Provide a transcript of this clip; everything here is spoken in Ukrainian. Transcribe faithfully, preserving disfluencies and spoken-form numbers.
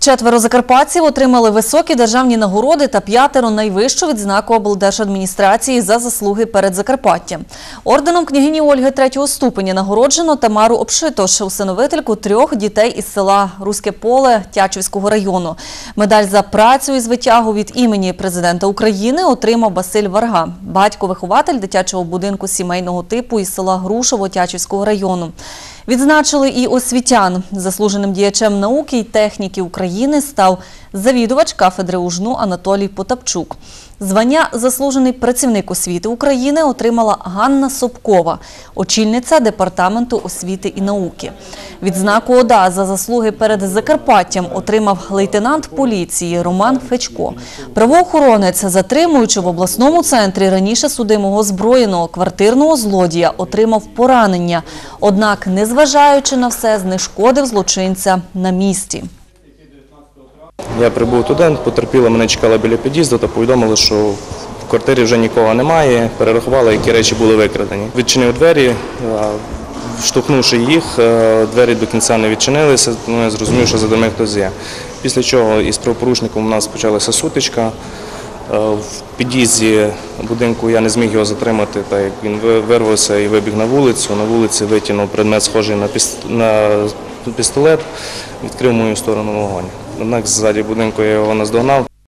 Четверо закарпатців отримали високі державні нагороди та п'ятеро найвищу відзнаку облдержадміністрації за заслуги перед Закарпаттям. Орденом княгині Ольги третього ступеня нагороджено Тамару Обшитош, усиновительку трьох дітей із села Руське Поле Тячівського району. Медаль за працю із витягу від імені президента України отримав Василь Варга, батько-вихователь дитячого будинку сімейного типу із села Грушово Тячівського району. Відзначили і освітян. Заслуженим діячем науки і техніки України став завідувач кафедри УЖНУ Анатолій Потапчук. Звання «Заслужений працівник освіти України» отримала Ганна Собкова, очільниця Департаменту освіти і науки. Відзнаку ОДА за заслуги перед Закарпаттям отримав лейтенант поліції Роман Фечко. Правоохоронець, затримуючи в обласному центрі раніше судимого озброєного квартирного злодія, отримав поранення. Однак, незважаючи на все, знешкодив злочинця на місці. Я прибув туди, потерпіла, мене чекала біля під'їзду та повідомили, що в квартирі вже нікого немає, перерахували, які речі були викрадені. Відчинив двері, штовхнувши їх, двері до кінця не відчинилися, я зрозумів, що за ними хтось є. Після чого із правопорушником у нас почалася сутичка. В під'їзді будинку я не зміг його затримати, так як він вирвався і вибіг на вулицю. На вулиці витягнув предмет, схожий на пістолет, відкрив в мою сторону вогонь. Однак ззаді будинку я його наздогнав.